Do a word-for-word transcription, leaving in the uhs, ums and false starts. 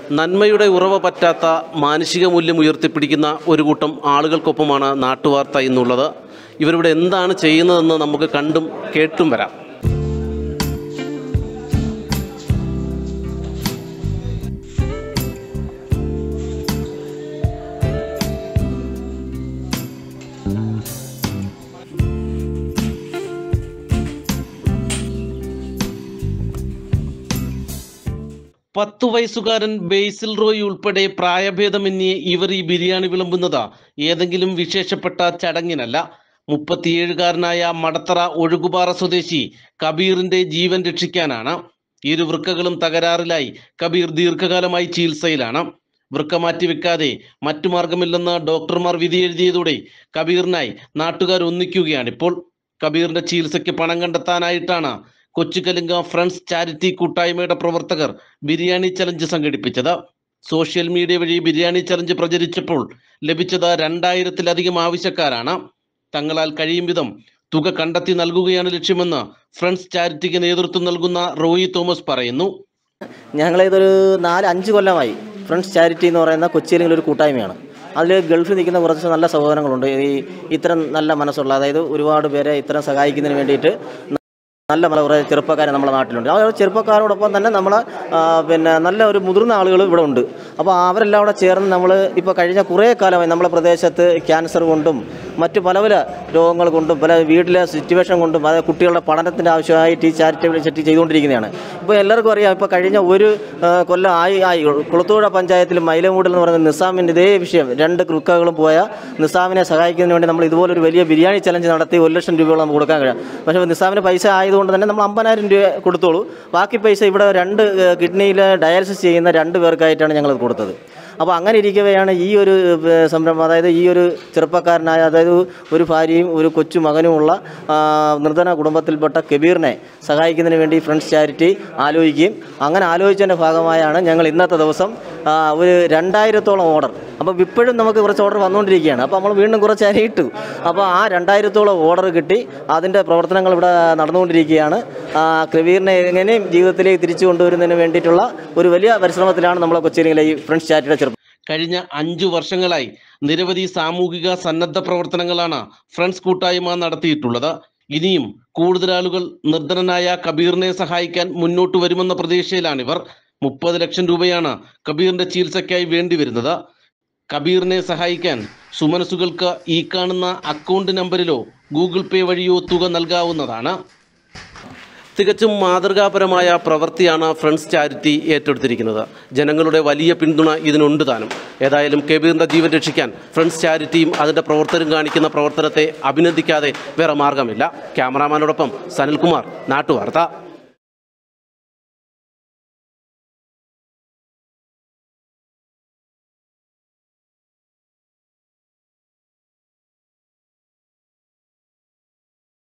നന്മയുടെ ഉറവ പറ്റാത്ത മാനുഷിക മൂല്യം ഉയർത്തിപ്പിടിക്കുന്ന ഒരു കൂട്ടം ആളുകൾക്കൊപ്പമാണ് നാട്ടുവാർത്ത എന്നുള്ളത്. ഇവരിവിടെ എന്താണ് ചെയ്യുന്നതെന്ന് നമുക്ക് കണ്ടും കേട്ടും വരാം. പത്തു വയസ്സുകാരൻ ബേസിൽ റോയ് ഉൾപ്പെടെ പ്രായഭേദമന്യേ ഇവർ ഈ ബിരിയാണി വിളമ്പുന്നത് ഏതെങ്കിലും വിശേഷപ്പെട്ട ചടങ്ങിനല്ല. മുപ്പത്തിയേഴുകാരനായ മടത്തറ ഒഴുകുപാറ സ്വദേശി കബീറിന്റെ ജീവൻ രക്ഷിക്കാനാണ്. ഇരു വൃക്കകളും തകരാറിലായി കബീർ ദീർഘകാലമായി ചികിത്സയിലാണ്. വൃക്ക മാറ്റിവെക്കാതെ മറ്റു മാർഗമില്ലെന്ന് ഡോക്ടർമാർ വിധിയെഴുതിയതോടെ കബീറിനായി നാട്ടുകാർ ഒന്നിക്കുകയാണിപ്പോൾ. കബീറിന്റെ ചികിത്സയ്ക്ക് പണം കണ്ടെത്താനായിട്ടാണ് കൊച്ചുകലുങ്ക ഫ്രണ്ട്സ് ചാരിറ്റി കൂട്ടായ്മയുടെ പ്രവർത്തകർ ബിരിയാണി ചലഞ്ച് സംഘടിപ്പിച്ചത്. സോഷ്യൽ മീഡിയ വഴി ബിരിയാണി ചലഞ്ച് പ്രചരിച്ചപ്പോൾ ലഭിച്ചത് രണ്ടായിരത്തിലധികം ആവശ്യക്കാരാണ്. തങ്ങളാൽ കഴിയും വിധം തുക കണ്ടെത്തി നൽകുകയാണ് ലക്ഷ്യമെന്ന് ഫ്രണ്ട്സ് ചാരിറ്റിക്ക് നേതൃത്വം നൽകുന്ന റോയി തോമസ് പറയുന്നു. ഞങ്ങളിതൊരു നാല് അഞ്ച് കൊല്ലമായി ഫ്രണ്ട്സ് ചാരിറ്റി എന്ന് പറയുന്ന കൊച്ചിയിലെ ഒരു കൂട്ടായ്മയാണ്. അതിൽ ഗൾഫിൽ നിൽക്കുന്ന കുറച്ച് നല്ല സഹോദരങ്ങളുണ്ട്. ഈ ഇത്തരം നല്ല മനസ്സുള്ള, അതായത് ഒരുപാട് പേരെ ഇത്തരം സഹായിക്കുന്നതിന് വേണ്ടിയിട്ട് നല്ല കുറേ ചെറുപ്പക്കാരെ നമ്മുടെ നാട്ടിലുണ്ട്. ആ ചെറുപ്പക്കാരോടൊപ്പം തന്നെ നമ്മൾ പിന്നെ നല്ല ഒരു മുതിർന്ന ആളുകൾ ഇവിടെ ഉണ്ട്. അപ്പോൾ അവരെല്ലാം കൂടെ ചേർന്ന് നമ്മൾ ഇപ്പോൾ കഴിഞ്ഞ കുറേ കാലമായി നമ്മളെ പ്രദേശത്ത് ക്യാൻസർ കൊണ്ടും മറ്റ് പല പല രോഗങ്ങൾ കൊണ്ടും പല വീട്ടിലെ സിറ്റുവേഷൻ കൊണ്ടും അതായത് കുട്ടികളുടെ പഠനത്തിൻ്റെ ആവശ്യമായിട്ട് ഈ ചാരിറ്റബിൾ സെറ്റ് ചെയ്തുകൊണ്ടിരിക്കുന്നതാണ്. ഇപ്പോൾ എല്ലാവർക്കും അറിയാം, ഇപ്പോൾ കഴിഞ്ഞ ഒരു കൊല്ലം ആയി ആയി കുളത്തൂഴ പഞ്ചായത്തിൽ മൈലമൂടിൽ എന്ന് പറയുന്ന നിസാമിൻ്റെ ഇതേ വിഷയം രണ്ട് കൃക്കകളും പോയ നിസാമിനെ സഹായിക്കുന്നതിന് വേണ്ടി നമ്മൾ ഇതുപോലൊരു വലിയ ബിരിയാണി ചലഞ്ച് നടത്തി ഒരു ലക്ഷം രൂപയോളം നമുക്ക് കൊടുക്കാൻ കഴിയും. പക്ഷേ നിസാമിന് പൈസ ആയത് കൊണ്ട് തന്നെ നമ്മൾ അമ്പതിനായിരം രൂപ കൊടുത്തോളൂ. ബാക്കി പൈസ ഇവിടെ രണ്ട് കിഡ്നിയിൽ ഡയാലിസിസ് ചെയ്യുന്ന രണ്ട് പേർക്കായിട്ടാണ് ഞങ്ങൾ കൊടുത്തത്. അപ്പോൾ അങ്ങനെ ഇരിക്കവെയാണ് ഈ ഒരു സംരംഭം, അതായത് ഈ ഒരു ചെറുപ്പക്കാരനായ, അതായത് ഒരു ഭാര്യയും ഒരു കൊച്ചു മകനുമുള്ള നിർധന കുടുംബത്തിൽപ്പെട്ട കബീറിനെ സഹായിക്കുന്നതിന് വേണ്ടി ഫ്രണ്ട്സ് ചാരിറ്റി ആലോചിക്കുകയും അങ്ങനെ ആലോചിച്ചതിൻ്റെ ഭാഗമായാണ് ഞങ്ങൾ ഇന്നത്തെ ദിവസം ഒരു രണ്ടായിരത്തോളം ഓർഡർ, അപ്പോൾ ഇപ്പോഴും നമുക്ക് കുറച്ച് ഓർഡർ വന്നുകൊണ്ടിരിക്കുകയാണ്. അപ്പോൾ നമ്മൾ വീണ്ടും കുറച്ച് അരി ഇട്ടു. അപ്പോൾ ആ രണ്ടായിരത്തോളം ഓർഡർ കിട്ടി. അതിൻ്റെ പ്രവർത്തനങ്ങൾ ഇവിടെ നടന്നുകൊണ്ടിരിക്കുകയാണ്. കബീറിനെ എങ്ങനെയും ജീവിതത്തിലേക്ക് തിരിച്ചു കൊണ്ടുവരുന്നതിന് വേണ്ടിയിട്ടുള്ള ഒരു വലിയ പരിശ്രമത്തിലാണ് നമ്മളെ കൊച്ചിയിലെ ഈ ഫ്രണ്ട്സ് ചാരിറ്റിയുടെ ചെറുപ്പം. കഴിഞ്ഞ അഞ്ചു വർഷങ്ങളായി നിരവധി സാമൂഹിക സന്നദ്ധ പ്രവർത്തനങ്ങളാണ് ഫ്രണ്ട്സ് കൂട്ടായ്മ നടത്തിയിട്ടുള്ളത്. ഇനിയും കൂടുതൽ ആളുകൾ നിർധനനായ കബീറിനെ സഹായിക്കാൻ മുന്നോട്ട് വരുമെന്ന പ്രതീക്ഷയിലാണിവർ. മുപ്പത് ലക്ഷം രൂപയാണ് കബീറിന്റെ ചികിത്സയ്ക്കായി വേണ്ടിവരുന്നത്. കബീറിനെ സഹായിക്കാൻ സുമനസുകൾക്ക് ഈ കാണുന്ന അക്കൗണ്ട് നമ്പറിലോ ഗൂഗിൾ പേ വഴിയോ തുക നൽകാവുന്നതാണ്. തികച്ചും മാതൃകാപരമായ പ്രവൃത്തിയാണ് ഫ്രണ്ട്സ് ചാരിറ്റി ഏറ്റെടുത്തിരിക്കുന്നത്. ജനങ്ങളുടെ വലിയ പിന്തുണ ഇതിനുണ്ട് താനും. ഏതായാലും കബീറിൻ്റെ ജീവൻ രക്ഷിക്കാൻ ഫ്രണ്ട്സ് ചാരിറ്റിയും അതിൻ്റെ പ്രവർത്തകരും കാണിക്കുന്ന പ്രവർത്തനത്തെ അഭിനന്ദിക്കാതെ വേറെ മാർഗമില്ല. ക്യാമറാമാനോടൊപ്പം സനിൽകുമാർ, നാട്ടുവാർത്ത.